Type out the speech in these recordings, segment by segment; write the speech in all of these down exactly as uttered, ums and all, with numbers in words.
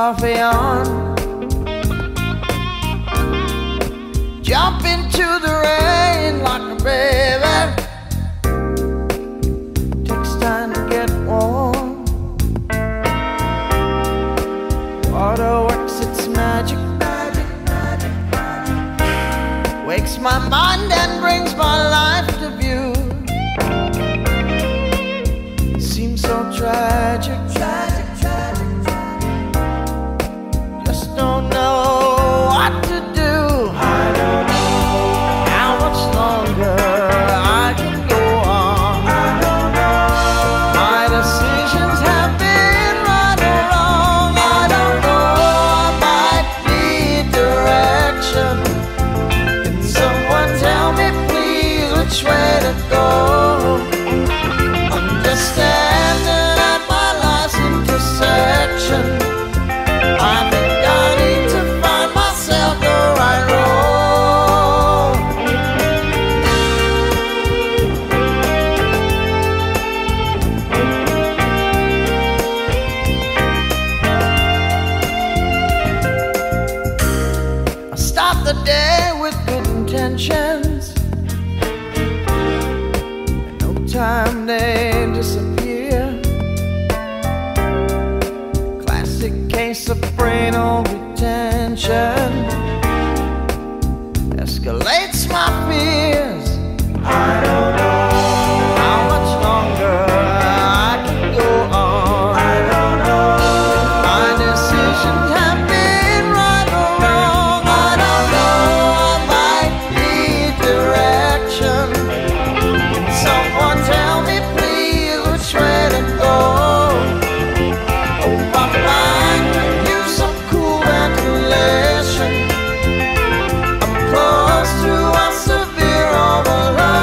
coffee on, jump into the rain like a baby. Takes time to get warm. Water works its magic, magic, magic, magic. Wakes my mind and brings my life to view. Seems so tragic, tragic, tragic, tragic. Just don't know what to do. I don't know how much longer I can go on. I don't know. My decisions have been right or wrong. I don't know. I might need direction. Can someone tell me please which way to go? I'm just standing at my last intersection. I think I need to find myself the right road. I start the day with good intentions. In no time they disappear. Classic case of penal retention. Escalates my fears. I don't know how much longer I can go on. I don't know. My decisions have been right or wrong. I don't know. I might need direction. Can someone tell me please which way to go? Oh, my mind could use some cool ventilation. I'm close to a severe overload.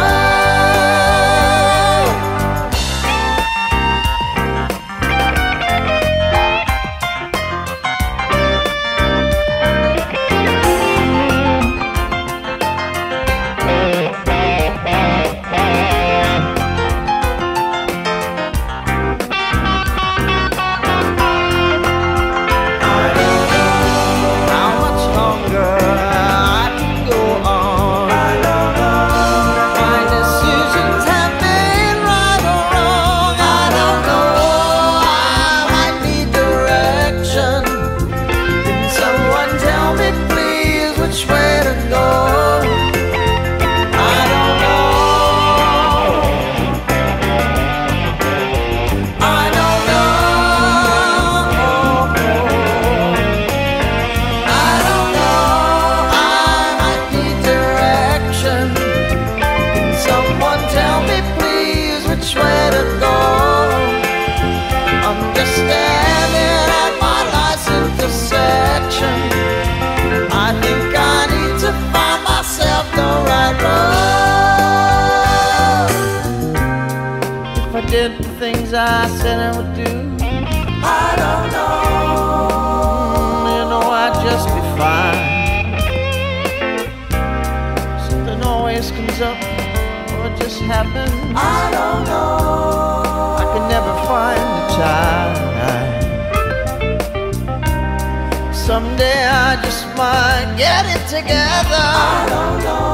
How much longer I can go on? I don't know. My decisions have been right or wrong. I don't know. I might need direction. Can someone tell me please which way to go? I don't know. I don't know. I don't know. I might need direction. Can someone tell me please which way to go? I'm just standing at my last intersection. I think I need to find myself the right road. If I did the things I said I would do, I don't know. You know I'd just be fine. Something always comes up, or it just happens. I don't know. I can never find the time. Someday I just might get it together. I don't know.